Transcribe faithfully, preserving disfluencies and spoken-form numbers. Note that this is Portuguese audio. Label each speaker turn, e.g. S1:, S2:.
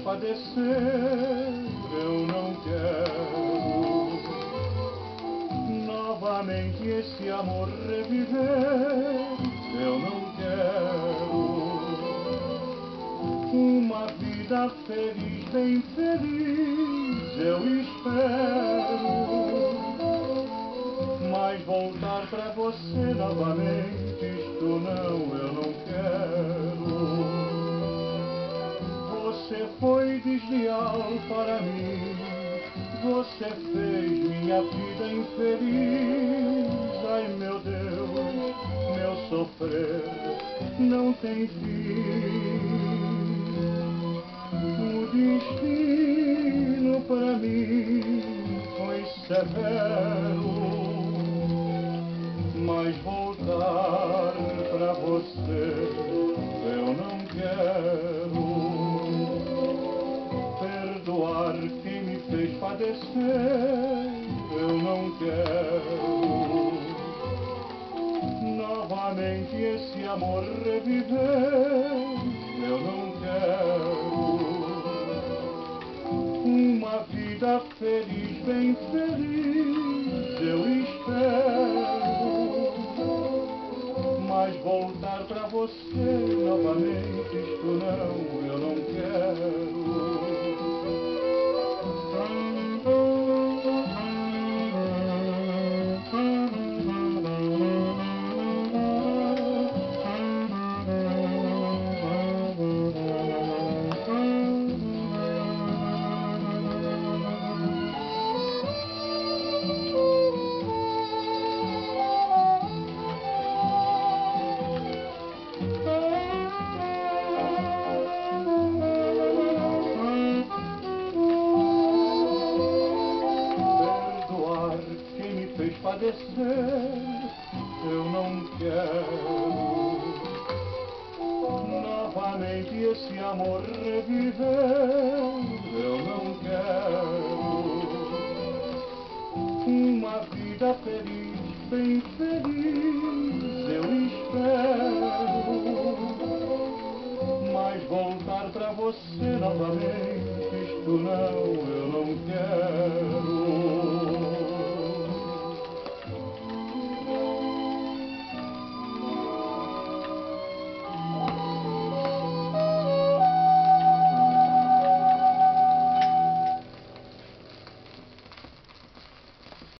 S1: padecer, eu não quero novamente esse amor reviver, eu não quero uma vida feliz, bem feliz, eu espero, mas voltar pra você novamente, isto não, eu não quero. Você foi desleal para mim, você fez minha vida infeliz. Ai meu Deus, meu sofrer não tem fim. O destino para mim foi severo, mas voltar para você eu não quero. Perdoar quem me fez padecer, eu não quero novamente esse amor reviver, eu não quero uma vida feliz, bem feliz, eu espero, mas voltar pra você novamente, isto não, eu não quero. Padecer, eu não quero novamente esse amor reviver, eu não quero uma vida feliz, bem feliz, eu espero, mas voltar pra você novamente, isto não, eu não quero.